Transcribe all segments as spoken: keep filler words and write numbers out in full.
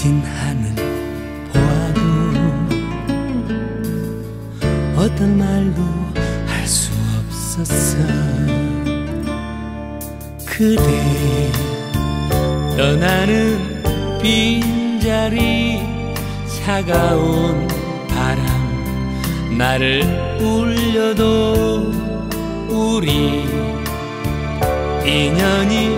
긴 하늘 보아도 어떤 말도 할 수 없었어. 그대 떠나는 빈자리, 차가운 바람 나를 울려도 우리 인연이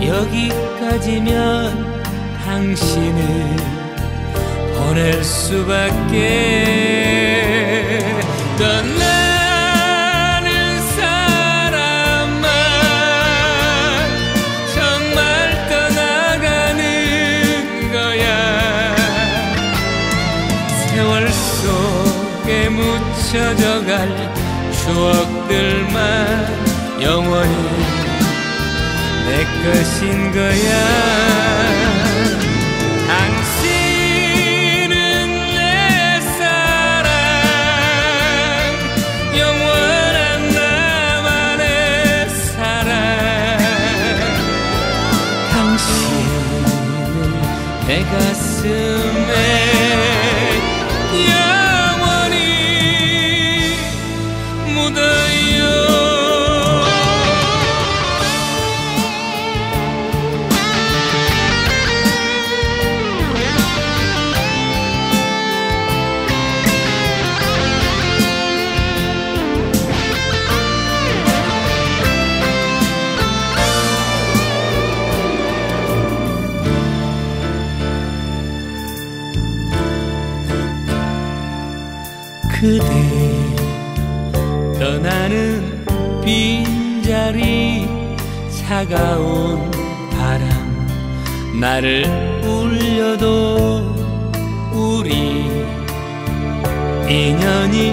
여기까지면 당신을 보낼 수밖에. 떠나는 사람만 정말 떠나가는 거야. 세월 속에 묻혀져갈 추억들만 영원히 내 것인 거야. 당신은 내 사랑, 영원한 나만의 사랑. 당신은 내 가슴에 영원히 묻어요. 그대 떠나는 빈자리, 차가운 바람 나를 울려도 우리 인연이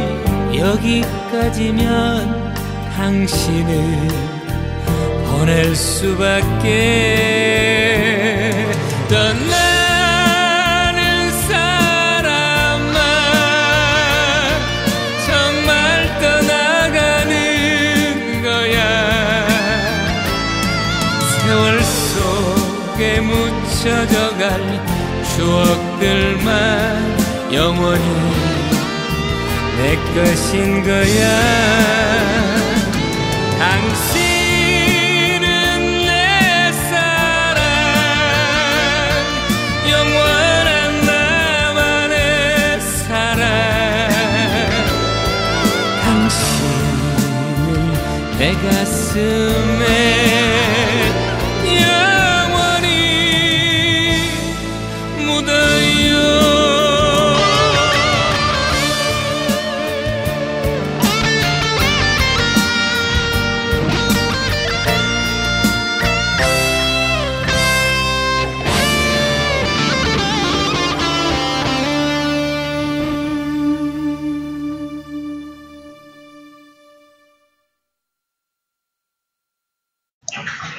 여기까지면 당신을 보낼 수밖에. 떠나 세월 속에 묻혀져갈 추억들만 영원히 내 것인 거야. 당신은 내 사랑, 영원한 나만의 사랑. 당신은 내 가슴에 you